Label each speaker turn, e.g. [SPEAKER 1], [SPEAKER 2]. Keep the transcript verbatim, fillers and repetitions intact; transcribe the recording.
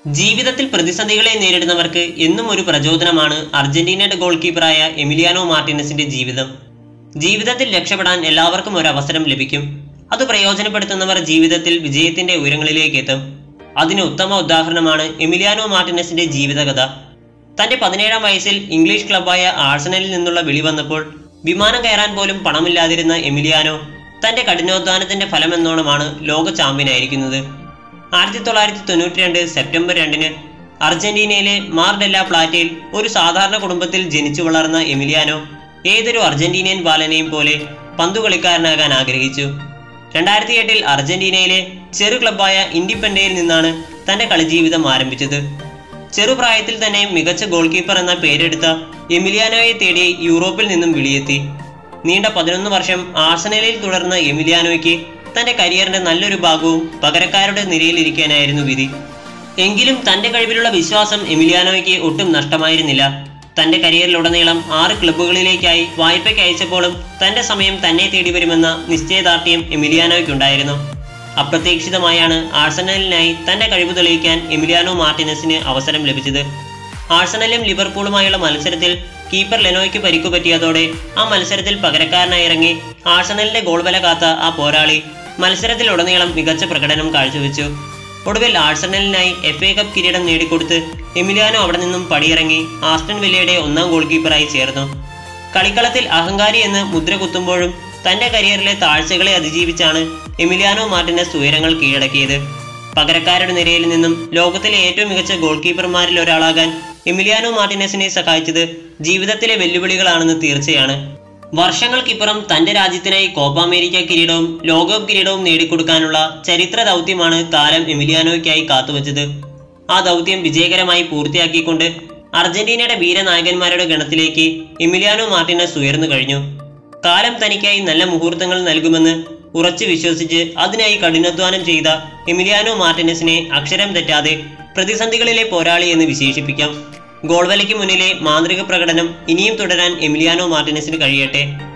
[SPEAKER 1] ജീവിതത്തിൽ പ്രതിസന്ധികളെ നേരിടുന്നവർക്ക് എന്നും ഒരു പ്രചോദനമാണ് അർജന്റീനയുടെ ഗോൾ കീപ്പറായ എമിലിയാനോ മാർട്ടിനസിന്റെ ജീവിതം. ജീവിതത്തിൽ രക്ഷപ്പെടാൻ എല്ലാവർക്കും ഒരു അവസരം ലഭിക്കും. അത് പ്രയോജനപ്പെടുത്തുന്നവർ ജീവിതത്തിൽ വിജയത്തിന്റെ ഉയരങ്ങളിലേക്ക് എത്തും. അതിന് ഉത്തമ ഉദാഹരണമാണ് എമിലിയാനോ മാർട്ടിനസിന്റെ ജീവിതകഥ. തന്റെ പതിനേഴാം വയസ്സിൽ ഇംഗ്ലീഷ് ക്ലബ്ബായ ആഴ്സണലിൽ നിന്നുള്ള വിളി വന്നപ്പോൾ വിമാനം കയറാൻ പോലും പണമില്ലാതിരുന്ന എമിലിയാനോ തന്റെ കഠിനാധ്വാനത്തിന്റെ ഫലമെന്നോണമാണ് ലോക ചാമ്പ്യനായിരിക്കുന്നത്. ആയിരത്തി തൊള്ളായിരത്തി തൊണ്ണൂറ്റി രണ്ട് സെപ്റ്റംബർ രണ്ടിന് അർജന്റീനയിലെ മാർ ഡെല്ല പ്ലാറ്റയിൽ ഒരു സാധാരണ കുടുംബത്തിൽ ജനിച്ചു വളർന്ന എമിലിയാനോ ഏതൊരു അർജന്റീനിയൻ ബാലനെയും പോലെ പന്തുകളിക്കാരനാകാൻ ആഗ്രഹിച്ചു. രണ്ടായിരത്തി എട്ടിൽ അർജന്റീനയിലെ ചെറു ക്ലബ്ബായ ഇൻഡിപെൻഡയിൽ നിന്നാണ് തന്റെ കളിജീവിതം ആരംഭിച്ചത്. ചെറുപ്രായത്തിൽ തന്നെ മികച്ച ഗോൾ കീപ്പർ എന്ന പേരെടുത്ത എമിലിയാനോയെ തേടി യൂറോപ്പിൽ നിന്നും വിളിയെത്തി. നീണ്ട പതിനൊന്ന് വർഷം ആഴ്സണലിൽ തുടർന്ന എമിലിയാനോയ്ക്ക് തന്റെ കരിയറിന്റെ നല്ലൊരു ഭാഗവും പകരക്കാരുടെ നിരയിലിരിക്കാനായിരുന്നു വിധി. എങ്കിലും തന്റെ കഴിവിലുള്ള വിശ്വാസം എമിലിയാനോയ്ക്ക് ഒട്ടും നഷ്ടമായിരുന്നില്ല. തന്റെ കരിയറിലുടനീളം ആറ് ക്ലബ്ബുകളിലേക്കായി വായ്പയ്ക്ക് അയച്ചപ്പോഴും തന്റെ സമയം തന്നെ തേടി വരുമെന്ന നിശ്ചയദാർഢ്യം എമിലിയാനോയ്ക്കുണ്ടായിരുന്നു. അപ്രതീക്ഷിതമായാണ് ആഴ്സണലിനായി തന്റെ കഴിവ് തെളിയിക്കാൻ എമിലിയാനോ മാർട്ടിനസിന് അവസരം ലഭിച്ചത്. ആഴ്സണലും ലിവർപൂളുമായുള്ള മത്സരത്തിൽ കീപ്പർ ലെനോയ്ക്ക് പരിക്കു പറ്റിയതോടെ ആ മത്സരത്തിൽ പകരക്കാരനായി ഇറങ്ങി ആഴ്സണലിന്റെ ഗോൾ ബല കാത്ത ആ പോരാളി മത്സരത്തിലുടനീളം മികച്ച പ്രകടനം കാഴ്ചവെച്ചു. ഒടുവിൽ ആഴ്സണലിനായി എഫ് എ കപ്പ് കിരീടം നേടിക്കൊടുത്ത് എമിലിയാനോ അവിടെ നിന്നും പടിയിറങ്ങി ആസ്റ്റൺ വില്ലയുടെ ഒന്നാം ഗോൾ കീപ്പറായി ചേർന്നു. കളിക്കളത്തിൽ അഹങ്കാരി എന്ന് മുദ്ര കുത്തുമ്പോഴും തന്റെ കരിയറിലെ താഴ്ചകളെ അതിജീവിച്ചാണ് എമിലിയാനോ മാർട്ടിനസ് ഉയരങ്ങൾ കീഴടക്കിയത്. പകരക്കാരുടെ നിരയിൽ നിന്നും ലോകത്തിലെ ഏറ്റവും മികച്ച ഗോൾ കീപ്പർമാരിൽ ഒരാളാകാൻ എമിലിയാനോ മാർട്ടിനസിനെ സഹായിച്ചത് ജീവിതത്തിലെ വെല്ലുവിളികളാണെന്ന് തീർച്ചയാണ്. വർഷങ്ങൾക്കിപ്പുറം തന്റെ രാജ്യത്തിനായി കോപ്പ അമേരിക്ക കിരീടവും ലോകകപ്പ് കിരീടവും നേടിക്കൊടുക്കാനുള്ള ചരിത്ര ദൗത്യമാണ് കാലം എമിലിയാനോയ്ക്കായി കാത്തുവച്ചത്. ആ ദൗത്യം വിജയകരമായി പൂർത്തിയാക്കിക്കൊണ്ട് അർജന്റീനയുടെ വീരനായകന്മാരുടെ ഗണത്തിലേക്ക് എമിലിയാനോ മാർട്ടിനസ് ഉയർന്നു കഴിഞ്ഞു. കാലം തനിക്കായി നല്ല മുഹൂർത്തങ്ങൾ നൽകുമെന്ന് ഉറച്ചു വിശ്വസിച്ച് അതിനായി കഠിനാധ്വാനം ചെയ്ത എമിലിയാനോ മാർട്ടിനസിനെ അക്ഷരം തെറ്റാതെ പ്രതിസന്ധികളിലെ പോരാളി എന്ന് വിശേഷിപ്പിക്കാം. ഗോൾവലയ്ക്ക് മുന്നിലെ മാന്ത്രിക പ്രകടനം ഇനിയും തുടരാൻ എമിലിയാനോ മാർട്ടിനസിന് കഴിയട്ടെ.